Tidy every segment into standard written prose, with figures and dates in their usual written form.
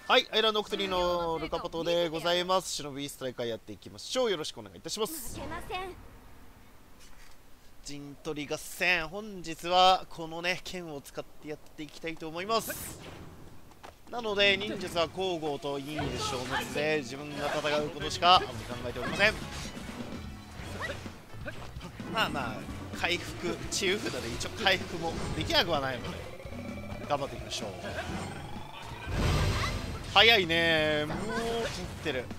はい、アイランドオクトリーのルカパトでございます。忍びストライカーやっていきましょう。よろしくお願いいたします。陣取り合戦、本日はこのね剣を使ってやっていきたいと思います。なので忍術は交互といいで消滅で自分が戦うことしか考えておりません。まあ回復、治癒札で一応回復もできなくはないので頑張っていきましょう。早いね、もう取ってる。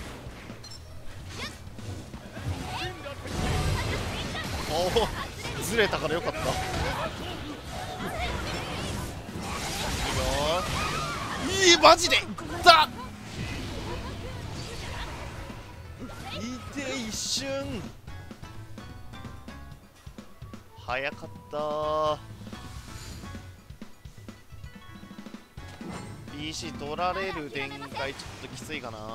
おお、ずれたからよかった。いいよ、いい、マジでいったいて、一瞬早かったー。 PC 取られる展開ちょっときついかな。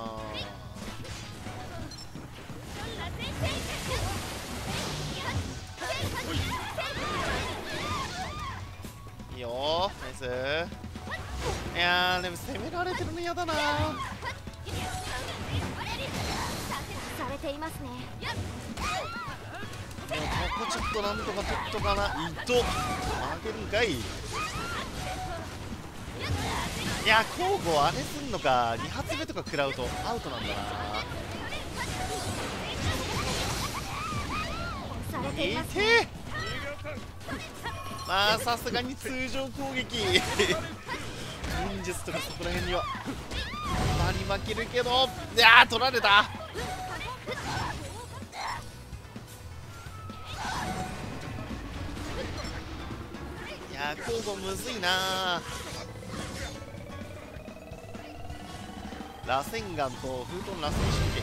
いいよ、ナイス。いやーでも攻められてるの嫌だな。でもここちょっとなんとか取っとかないと負けるんかい。いや、交互あれすんのか。2発目とか食らうとアウトなんだな。いてー、まあさすがに通常攻撃忍術とかそこら辺にはまに負けるけど、いやー取られた。いやー交互むずいな。螺旋岩と封筒の螺旋神経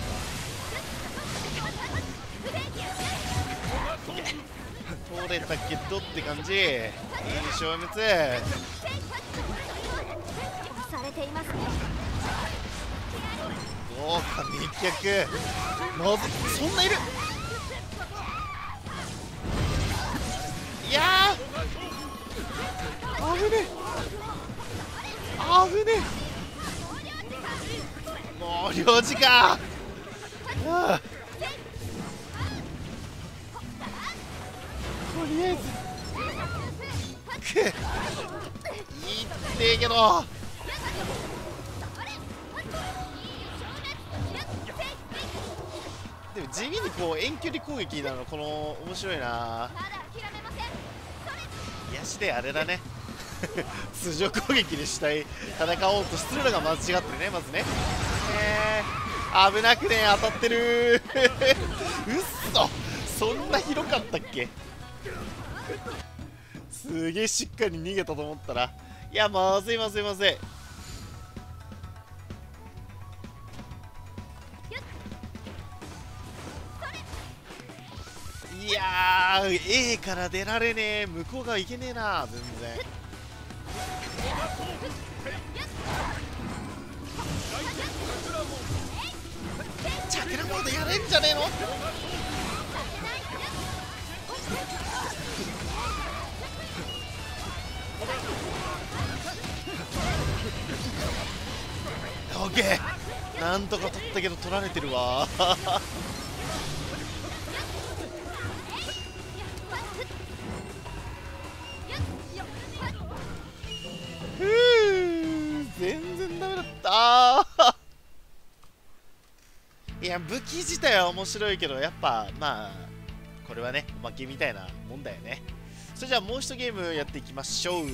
か取れたけどって感じ。いい消滅。豪華滅却。なぜそんないる。いやー危ねえ危ねえ。もう領事か。とりあえずいいってえけど、でも地味にこう遠距離攻撃なのこの面白いな。癒しであれだね通常攻撃にしたい戦おうとするのが間違ってるね、まずね。危なくね、当たってるうっそ、そんな広かったっけ。すげえしっかり逃げたと思ったら、いやまずいまずいまずい。いやー A から出られねえ、向こう側行けねえな全然。チャクラモードやれんじゃねえの。オッケー、なんとか取ったけど取られてるわふう、全然ダメだったいや武器自体は面白いけど、やっぱまあこれはねおまけみたいなもんだよね。それじゃあもう一ゲームやっていきましょう。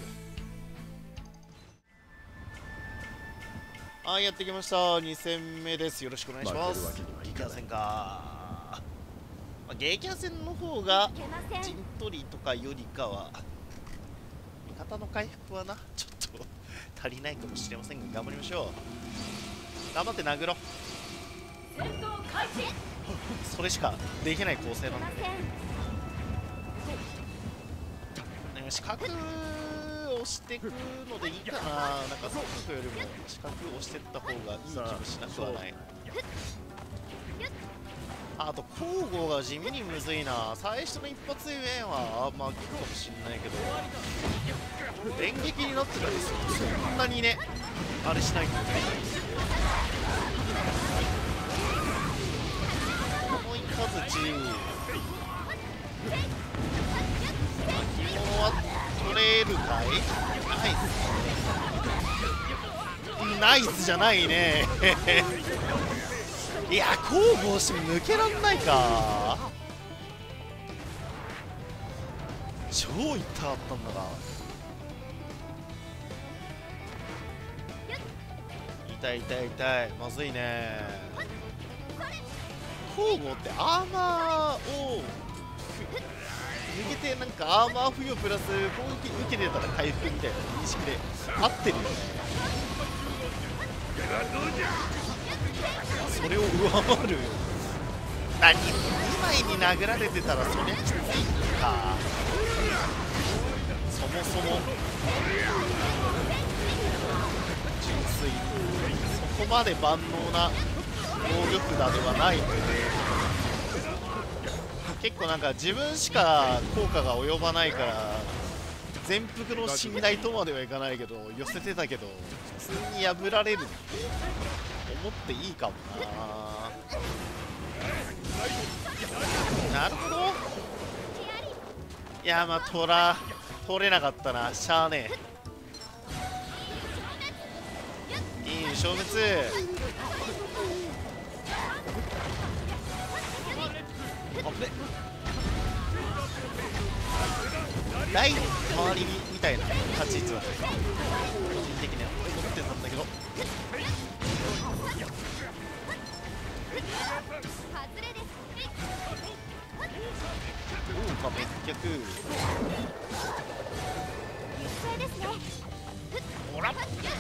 はい、やってきました。2戦目です。よろしくお願いします。激キャ戦か、まあ、激キャ戦の方が陣取りとかよりかは味方の回復はなちょっと足りないかもしれませんが頑張りましょう。頑張って殴ろう。それしかできない構成なんでね。四角押していくのでいいかな。なんか三角よりも四角押してった方がいい気もしなくはない。あと交互が地味にむずいな。最初の一発目はまあ効くかもしんないけど連撃になってたりするとそんなにねあれしないとね。このイカズチ紐は取れるかい？ナイスじゃないねいや、交互しても抜けらんないか。超痛かったんだが。痛い痛い痛い、まずいね。交互ってアーマーを抜けて、なんかアーマー付与プラス攻撃受けてたら回復みたいな認識で合ってるよね。それを上回る。何2枚に殴られてたらそりゃきついか。そもそも純粋そこまで万能な能力札ではないので、結構なんか自分しか効果が及ばないから全幅の信頼とまではいかないけど寄せてたけど、普通に破られるって思っていいかもな。なるほど。いや、まあ取れなかったな、しゃあねえ。いい消滅。あぶね、ラインの代わりみたいな立ち位置は個人的には思ってたんだけど、おうか滅却。ほらよ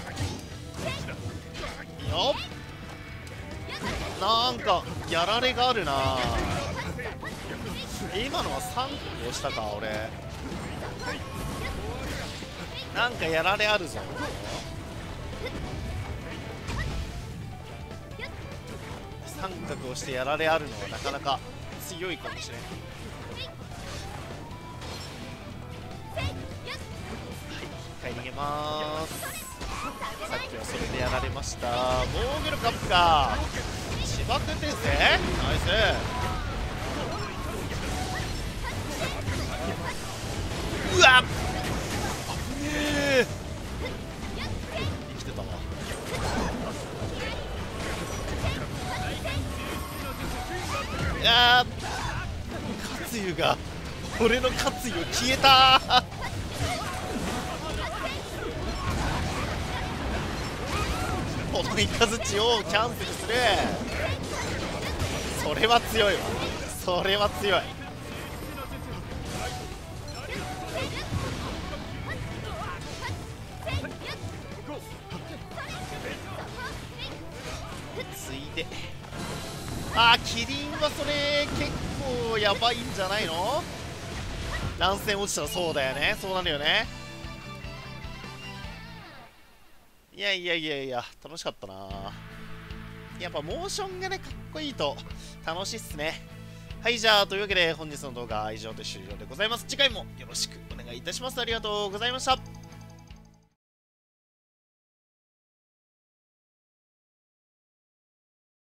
っ、なんかやられがあるな。今のは3個押したか俺。なんかやられあるぞ。三角をしてやられあるのはなかなか強いかもしれん。はい、一回逃げまーす。さっきはそれでやられました。モーグルカップか。しばくってんぜ。ナイス。うわっ、危ねえ。生きてたわ。いやー、勝湯が俺の勝湯消えたーこのイカズチをキャンセルする。それは強いわ。それは強い。ついで、あー、キリンはそれ結構やばいんじゃないの。乱戦落ちたらそうだよね。そうなるよね。いやいやいやいや、楽しかったな。やっぱモーションがね、かっこいいと楽しいっすね。はい、じゃあというわけで本日の動画は以上で終了でございます。次回もよろしくお願いいたします。ありがとうございました。